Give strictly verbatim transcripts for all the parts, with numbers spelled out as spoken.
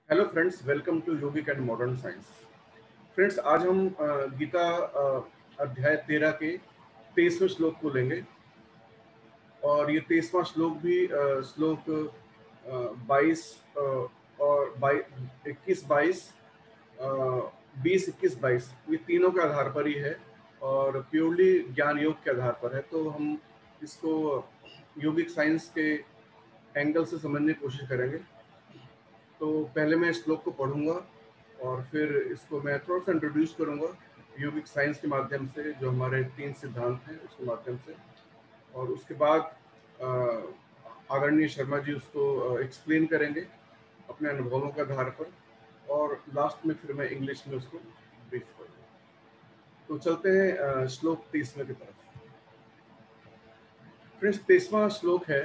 Hello friends, welcome to योगिक and modern science. Friends, आज हम अ, गीता अ, अध्याय तेरह के तेईसवें श्लोक को लेंगे और ये तेईसवां श्लोक भी अ, श्लोक बाईस और इक्कीस बाईस, बीस इक्कीस बाईस, ये तीनों के आधार पर ही है और प्योरली ज्ञान योग के आधार पर है। तो हम इसको योगिक साइंस के एंगल से समझने की कोशिश करेंगे। तो पहले मैं इस श्लोक को पढ़ूंगा और फिर इसको मैं थोड़ा सा इंट्रोड्यूस करूंगा योगिक साइंस के माध्यम से, जो हमारे तीन सिद्धांत हैं उसके माध्यम से। और उसके बाद अ, आदरणीय शर्मा जी उसको एक्सप्लेन करेंगे अपने अनुभवों के आधार पर, और लास्ट में फिर मैं इंग्लिश में उसको ब्रीफ करूंगा। तो चलते हैं अ, श्लोक तीसवें की तरफ। फ्रेंड्स, तेईसवां श्लोक है,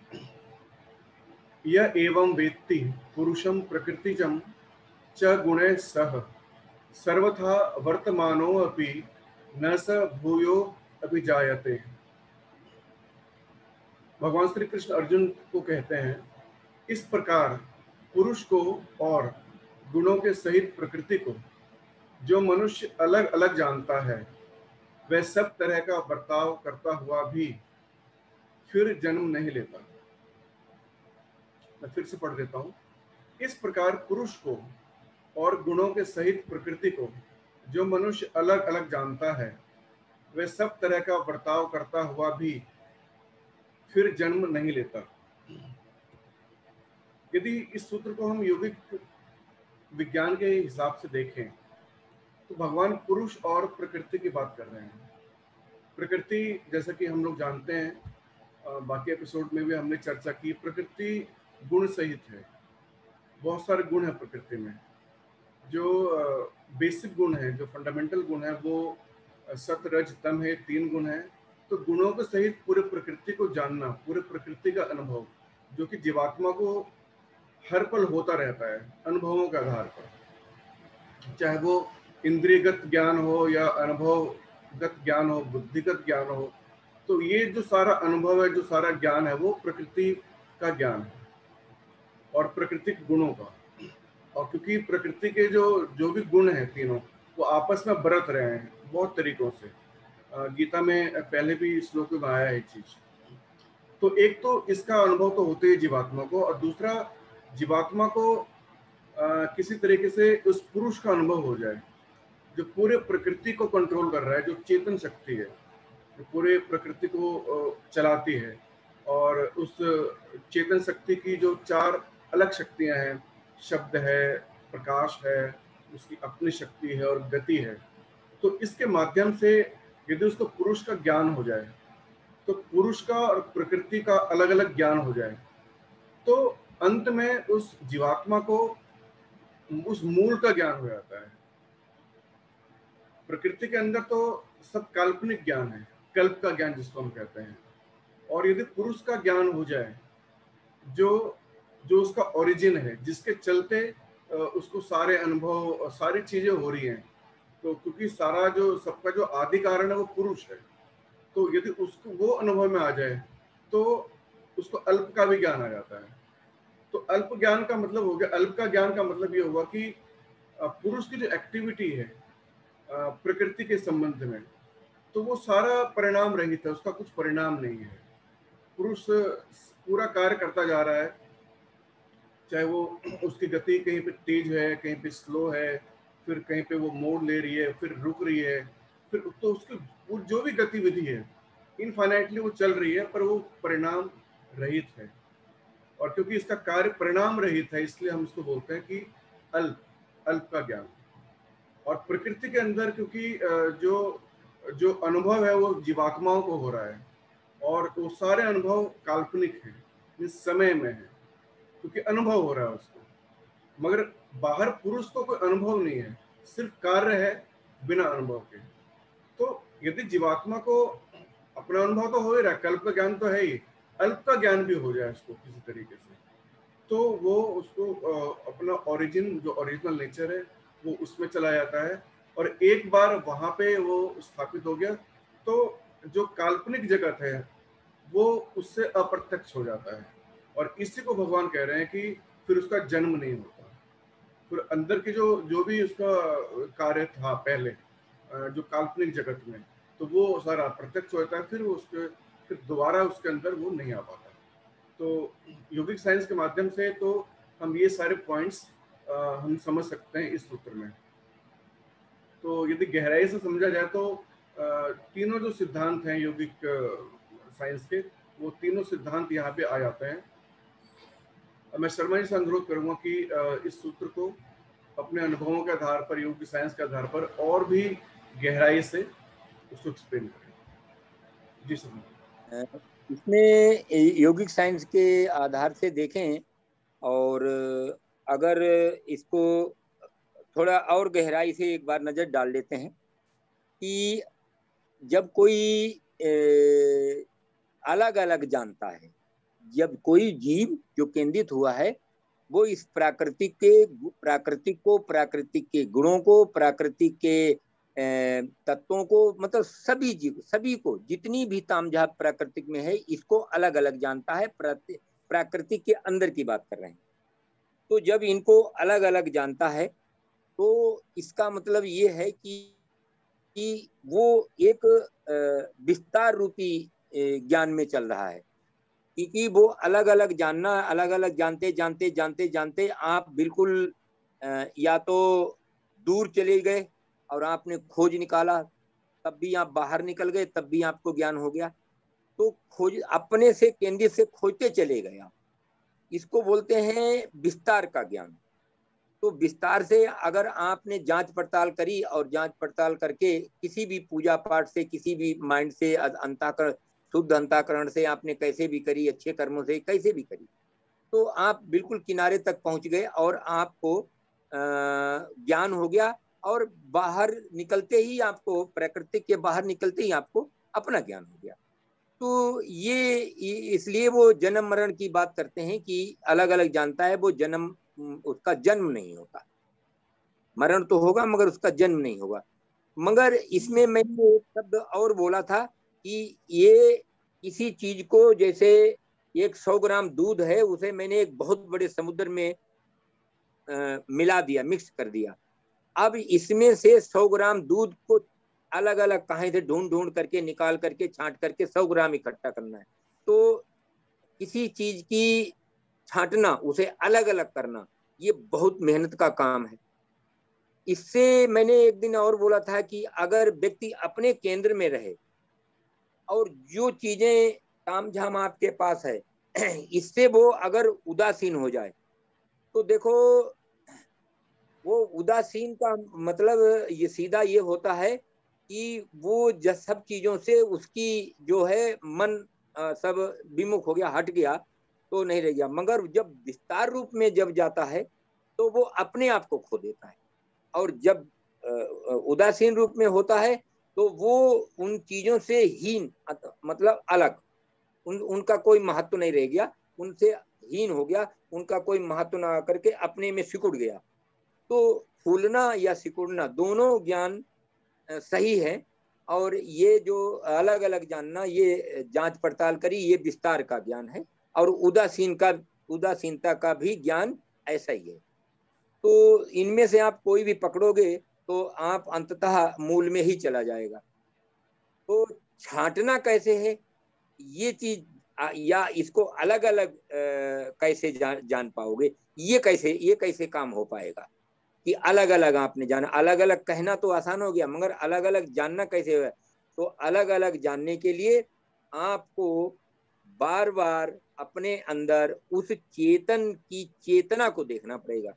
यह एवं वेत्ति पुरुषम प्रकृतिजम च गुणैः सह सर्वथा वर्तमानो अपि न स भूयो अपि जायते। भगवान श्री कृष्ण अर्जुन को कहते हैं, इस प्रकार पुरुष को और गुणों के सहित प्रकृति को जो मनुष्य अलग अलग जानता है, वह सब तरह का बर्ताव करता हुआ भी फिर जन्म नहीं लेता। मैं फिर से पढ़ देता हूँ। इस प्रकार पुरुष को और गुणों के सहित प्रकृति को जो मनुष्य अलग अलग जानता है, वह सब तरह का बर्ताव करता हुआ भी फिर जन्म नहीं लेता। यदि इस सूत्र को हम योगिक विज्ञान के हिसाब से देखें तो भगवान पुरुष और प्रकृति की बात कर रहे हैं। प्रकृति, जैसा कि हम लोग जानते हैं, बाकी एपिसोड में भी हमने चर्चा की, प्रकृति गुण सहित है। बहुत सारे गुण हैं प्रकृति में। जो बेसिक गुण है, जो फंडामेंटल गुण है, वो सत रज तम है, तीन गुण है। तो गुणों के सहित पूरे प्रकृति को जानना, पूरे प्रकृति का अनुभव, जो कि जीवात्मा को हर पल होता रहता है अनुभवों के आधार पर, चाहे वो इंद्रियगत ज्ञान हो या अनुभवगत ज्ञान हो, बुद्धिगत ज्ञान हो। तो ये जो सारा अनुभव है, जो सारा ज्ञान है, वो प्रकृति का ज्ञान है और प्राकृतिक गुणों का। और क्योंकि प्रकृति के जो जो भी गुण हैं तीनों, वो आपस में बरत रहे हैं बहुत तरीकों से। गीता में पहले भी श्लोक में आया है चीज। तो एक तो इसका अनुभव तो होते ही जीवात्मा को, और दूसरा जीवात्मा को आ, किसी तरीके से उस पुरुष का अनुभव हो जाए जो पूरे प्रकृति को कंट्रोल कर रहा है, जो चेतन शक्ति है, जो पूरे प्रकृति को चलाती है। और उस चेतन शक्ति की जो चार अलग शक्तियां हैं, शब्द है, प्रकाश है, उसकी अपनी शक्ति है और गति है। तो इसके माध्यम से यदि उसको पुरुष का ज्ञान हो जाए, तो पुरुष का और प्रकृति का अलग अलग ज्ञान हो जाए, तो अंत में उस जीवात्मा को उस मूल का ज्ञान हो जाता है। प्रकृति के अंदर तो सब काल्पनिक ज्ञान है, कल्प का ज्ञान जिसको हम कहते हैं। और यदि पुरुष का ज्ञान हो जाए, जो जो उसका ओरिजिन है, जिसके चलते उसको सारे अनुभव, सारी चीजें हो रही हैं, तो क्योंकि सारा जो सबका जो आदि कारण है वो पुरुष है, तो यदि उसको वो अनुभव में आ जाए तो उसको अल्प का भी ज्ञान आ जाता है। तो अल्प ज्ञान का मतलब हो गया, अल्प का ज्ञान का मतलब ये हुआ कि पुरुष की जो एक्टिविटी है प्रकृति के संबंध में, तो वो सारा परिणाम रहित है, उसका कुछ परिणाम नहीं है। पुरुष पूरा कार्य करता जा रहा है, चाहे वो उसकी गति कहीं पे तेज है, कहीं पे स्लो है, फिर कहीं पे वो मोड़ ले रही है, फिर रुक रही है, फिर तो उसकी जो भी गतिविधि है इनफाइनाइटली वो चल रही है, पर वो परिणाम रहित है। और क्योंकि इसका कार्य परिणाम रहित है, इसलिए हम इसको बोलते हैं कि अल्प, अल्प का ज्ञान। और प्रकृति के अंदर क्योंकि जो जो अनुभव है वो जीवात्माओं को हो रहा है, और वो सारे अनुभव काल्पनिक हैं, इस समय में है, क्योंकि अनुभव हो रहा है उसको। मगर बाहर पुरुष को कोई अनुभव नहीं है, सिर्फ कार्य है बिना अनुभव के। तो यदि जीवात्मा को अपना अनुभव तो हो ही रहा है, कल्प का ज्ञान तो है ही, अल्प का ज्ञान भी हो जाए उसको किसी तरीके से, तो वो उसको अपना ओरिजिन, जो ओरिजिनल नेचर है, वो उसमें चला जाता है। और एक बार वहां पे वो स्थापित हो गया, तो जो काल्पनिक जगत है वो उससे अप्रत्यक्ष हो जाता है। और इसी को भगवान कह रहे हैं कि फिर उसका जन्म नहीं होता। फिर अंदर के जो जो भी उसका कार्य था पहले, जो काल्पनिक जगत में, तो वो सारा प्रत्यक्ष होता है, फिर वो उसके फिर दोबारा उसके अंदर वो नहीं आ पाता। तो योगिक साइंस के माध्यम से तो हम ये सारे पॉइंट्स हम समझ सकते हैं इस सूत्र में। तो यदि गहराई से समझा जाए तो तीनों जो सिद्धांत हैं योगिक साइंस के, वो तीनों सिद्धांत यहाँ पे आ जाते हैं। मैं शर्मा जी से अनुरोध करूंगा कि इस सूत्र को अपने अनुभवों के आधार पर, योगिक साइंस के आधार पर और भी गहराई से उसको एक्सप्लेन करें। जी सर। इसमें योगिक साइंस के आधार से देखें और अगर इसको थोड़ा और गहराई से एक बार नजर डाल लेते हैं कि जब कोई अलग अलग जानता है, जब कोई जीव जो केंद्रित हुआ है वो इस प्राकृतिक के प्राकृतिक को, प्राकृतिक के गुणों को, प्राकृतिक के तत्वों को, मतलब सभी जीव सभी को, जितनी भी तामझाम प्राकृतिक में है, इसको अलग अलग जानता है। प्राकृतिक के अंदर की बात कर रहे हैं। तो जब इनको अलग अलग जानता है तो इसका मतलब ये है कि, कि वो एक विस्तार रूपी ज्ञान में चल रहा है, क्योंकि वो अलग अलग जानना, अलग अलग जानते जानते जानते जानते आप बिल्कुल या तो दूर चले गए और आपने खोज निकाला, तब भी आप बाहर निकल गए, तब भी आपको ज्ञान हो गया। तो खोज अपने से केंद्रित से खोजते चले गए आप, इसको बोलते हैं विस्तार का ज्ञान। तो विस्तार से अगर आपने जांच पड़ताल करी और जांच पड़ताल करके किसी भी पूजा पाठ से, किसी भी माइंड से, अंतःकरण, शुद्ध अंतःकरण से आपने कैसे भी करी, अच्छे कर्मों से कैसे भी करी, तो आप बिल्कुल किनारे तक पहुंच गए और आपको ज्ञान हो गया। और बाहर निकलते ही आपको, प्रकृति के बाहर निकलते ही आपको अपना ज्ञान हो गया। तो ये इसलिए वो जन्म मरण की बात करते हैं कि अलग अलग जानता है। वो जन्म, उसका जन्म नहीं होता, मरण तो होगा मगर उसका जन्म नहीं होगा। मगर इसमें मैंने एक शब्द और बोला था कि ये किसी चीज को, जैसे एक सौ ग्राम दूध है, उसे मैंने एक बहुत बड़े समुद्र में आ, मिला दिया, मिक्स कर दिया। अब इसमें से सौ ग्राम दूध को अलग अलग कहीं से ढूंढ ढूंढ करके, निकाल करके, छांट करके सौ ग्राम इकट्ठा करना है। तो किसी चीज की छांटना, उसे अलग अलग करना, ये बहुत मेहनत का काम है। इससे मैंने एक दिन और बोला था कि अगर व्यक्ति अपने केंद्र में रहे और जो चीजें तामझाम आपके पास है इससे वो अगर उदासीन हो जाए, तो देखो वो उदासीन का मतलब ये सीधा ये होता है कि वो जब सब चीजों से उसकी जो है मन आ, सब विमुख हो गया, हट गया, तो नहीं रह गया। मगर जब विस्तार रूप में जब जाता है तो वो अपने आप को खो देता है। और जब उदासीन रूप में होता है तो वो उन चीजों से हीन, मतलब अलग, उन उनका कोई महत्व नहीं रह गया, उनसे हीन हो गया, उनका कोई महत्व ना करके अपने में सिकुड़ गया। तो फूलना या सिकुड़ना दोनों ज्ञान सही है। और ये जो अलग अलग जानना, ये जांच पड़ताल करी, ये विस्तार का ज्ञान है। और उदासीन का, उदासीनता का भी ज्ञान ऐसा ही है। तो इनमें से आप कोई भी पकड़ोगे तो आप अंततः मूल में ही चला जाएगा। तो छांटना कैसे है ये चीज, या इसको अलग अलग कैसे जान, जान पाओगे, ये कैसे ये कैसे काम हो पाएगा कि अलग अलग आपने जाना। अलग अलग कहना तो आसान हो गया, मगर अलग अलग जानना कैसे है? तो अलग अलग जानने के लिए आपको बार बार अपने अंदर उस चेतन की चेतना को देखना पड़ेगा,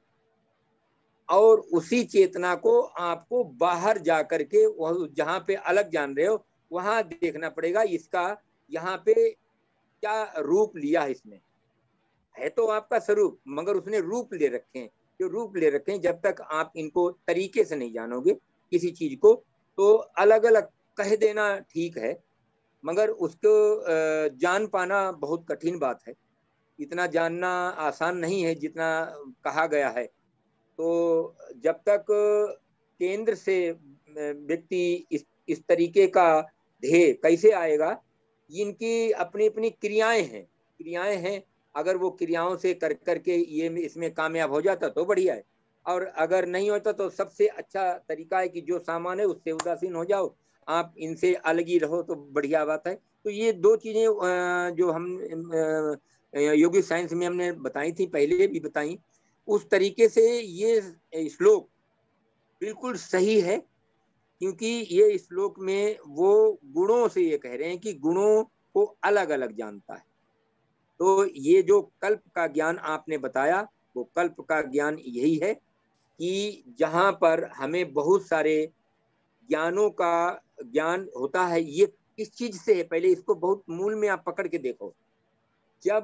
और उसी चेतना को आपको बाहर जाकर के, वह जहाँ पे अलग जान रहे हो वहां देखना पड़ेगा, इसका यहाँ पे क्या रूप लिया है। इसमें है तो आपका स्वरूप, मगर उसने रूप ले रखे हैं। जो रूप ले रखे हैं, जब तक आप इनको तरीके से नहीं जानोगे किसी चीज को, तो अलग अलग कह देना ठीक है, मगर उसको जान पाना बहुत कठिन बात है। इतना जानना आसान नहीं है जितना कहा गया है। तो जब तक केंद्र से व्यक्ति इस इस तरीके का ध्येय कैसे आएगा, इनकी अपनी अपनी क्रियाएं हैं, क्रियाएं हैं। अगर वो क्रियाओं से कर करके ये इसमें कामयाब हो जाता तो बढ़िया है, और अगर नहीं होता तो सबसे अच्छा तरीका है कि जो सामान है उससे उदासीन हो जाओ, आप इनसे अलग ही रहो तो बढ़िया बात है। तो ये दो चीजें जो हम योगिक साइंस में हमने बताई थी, पहले भी बताई, उस तरीके से ये श्लोक बिल्कुल सही है, क्योंकि ये श्लोक में वो गुणों से ये कह रहे हैं कि गुणों को अलग अलग जानता है। तो ये जो कल्प का ज्ञान आपने बताया, वो कल्प का ज्ञान यही है कि जहां पर हमें बहुत सारे ज्ञानों का ज्ञान होता है। ये किस चीज से है, पहले इसको बहुत मूल में आप पकड़ के देखो। जब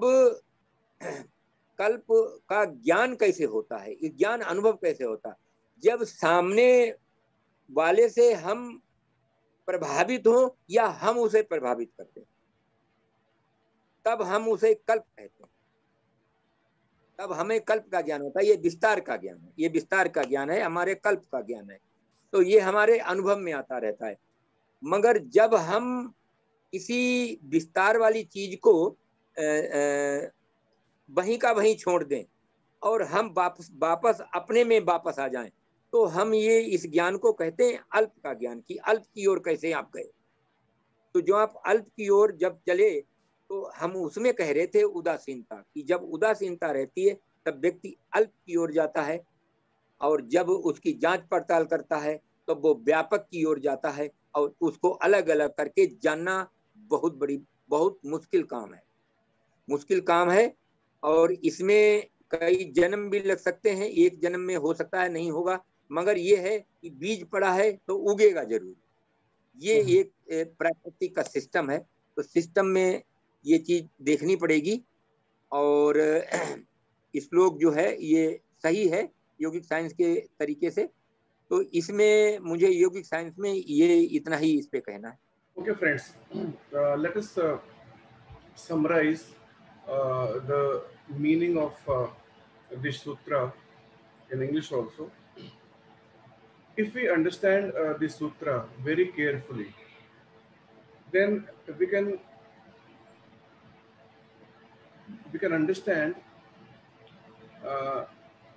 कल्प का ज्ञान कैसे होता है, ये ज्ञान अनुभव कैसे होता है, जब सामने वाले से हम प्रभावित हो या हम उसे प्रभावित करते हैं, तब हम उसे कल्प कहते हैं, तब हमें कल्प का ज्ञान होता है। ये विस्तार का ज्ञान है, ये विस्तार का ज्ञान है, हमारे कल्प का ज्ञान है। तो ये हमारे अनुभव में आता रहता है। मगर जब हम किसी विस्तार वाली चीज को वहीं का वहीं छोड़ दें और हम वापस वापस अपने में वापस आ जाएं, तो हम ये इस ज्ञान को कहते हैं अल्प का ज्ञान। कि अल्प की ओर कैसे आप गए, तो जो आप अल्प की ओर जब चले, तो हम उसमें कह रहे थे उदासीनता, कि जब उदासीनता रहती है तब व्यक्ति अल्प की ओर जाता है, और जब उसकी जांच पड़ताल करता है तो वो व्यापक की ओर जाता है, और उसको अलग अलग करके जानना बहुत बड़ी बहुत मुश्किल काम है, मुश्किल काम है। और इसमें कई जन्म भी लग सकते हैं, एक जन्म में हो सकता है नहीं होगा, मगर ये है कि बीज पड़ा है तो उगेगा जरूर। ये एक प्रकृति का सिस्टम है, तो सिस्टम में ये चीज देखनी पड़ेगी। और श्लोक जो है ये सही है योगिक साइंस के तरीके से। तो इसमें मुझे योगिक साइंस में ये इतना ही इस पे कहना है। Okay, friends, uh, let us uh, summarize uh, the meaning of uh, this sutra in English also. If we understand uh, this sutra very carefully, then we can we can understand uh,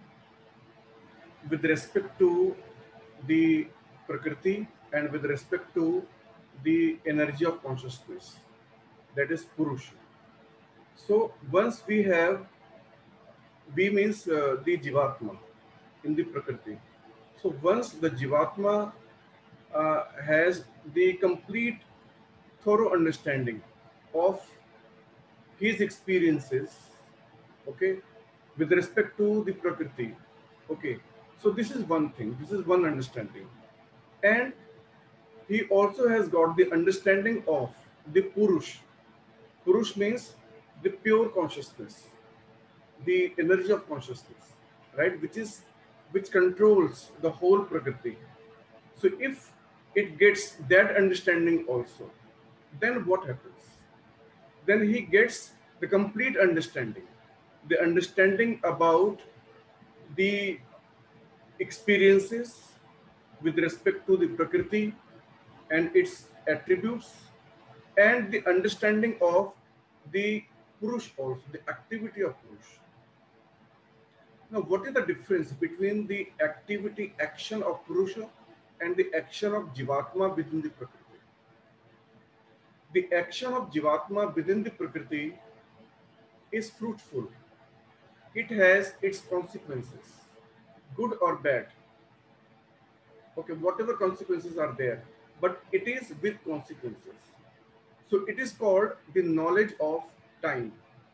with respect to the prakriti and with respect to the energy of consciousness, that is Purusha. So once we have, we means uh, the Jivatma in the prakriti. So once the Jivatma uh, has the complete thorough understanding of his experiences, okay, with respect to the prakriti, okay, so this is one thing, this is one understanding. And he also has got the understanding of the Purush. Purush means the pure consciousness, the energy of consciousness, right, which is which controls the whole prakriti. So if it gets that understanding also, then what happens? Then he gets the complete understanding, the understanding about the experiences with respect to the prakriti and its attributes, and the understanding of the Purush also, the activity of Purush. Now, what is the difference between the activity, action of Purusha and the action of Jivatma within the Prakriti? The action of Jivatma within the Prakriti is fruitful. It has its consequences, good or bad. Okay, whatever consequences are there, but it is with consequences. So it is called the knowledge of time.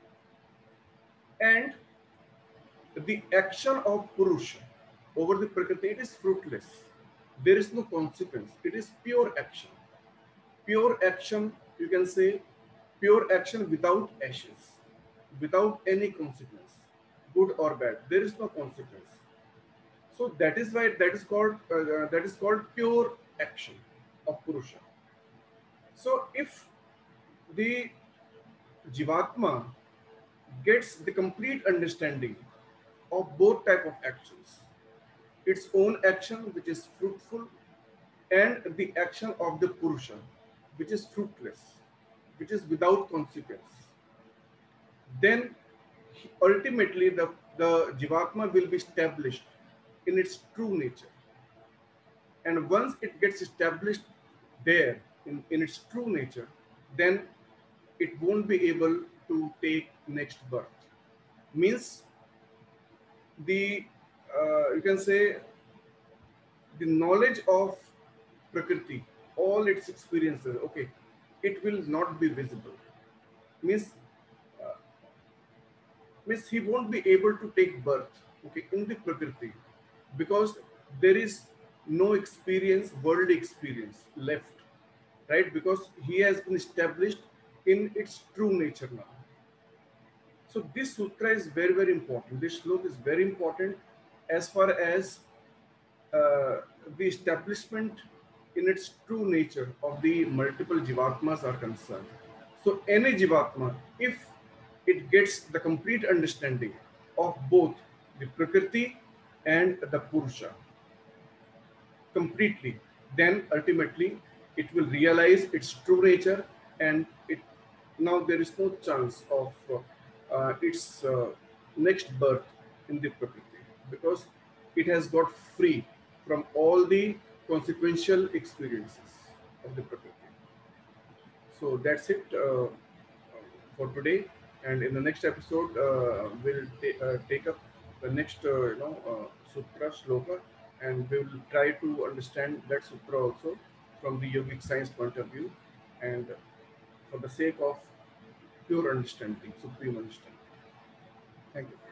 And the action of Purusha over the Prakriti, it is fruitless. There is no consequence. It is pure action. Pure action, you can say, pure action without ashes, without any consequence, good or bad. There is no consequence. So that is why that is called uh, that is called pure action of Purusha. So if the Jivatma gets the complete understanding of both type of actions, its own action which is fruitful and the action of the Purusha which is fruitless, which is without consequence, then ultimately the, the Jivatma will be established in its true nature. And once it gets established there in, in its true nature, then it won't be able to take next birth. Means the uh, you can say the knowledge of Prakriti, all its experiences, okay, it will not be visible. Means uh, means he won't be able to take birth, okay, in the Prakriti, because there is no experience, worldly experience left, right? Because he has been established in its true nature now. So this sutra is very, very important. This shlok is very important as far as uh, the establishment in its true nature of the multiple jivatmas are concerned. So any jivatma, if it gets the complete understanding of both the Prakriti and the Purusha completely, then ultimately it will realize its true nature, and it now there is no chance of uh, uh, its uh, next birth in the Prakriti, because it has got free from all the consequential experiences of the Prakriti. So that's it uh, for today, and in the next episode uh, we'll ta- uh, take up the next uh, you know uh, sutra shloka, and we will try to understand that sutra also from the yogic science point of view, and for the sake of pure understanding, supreme understanding. Thank you.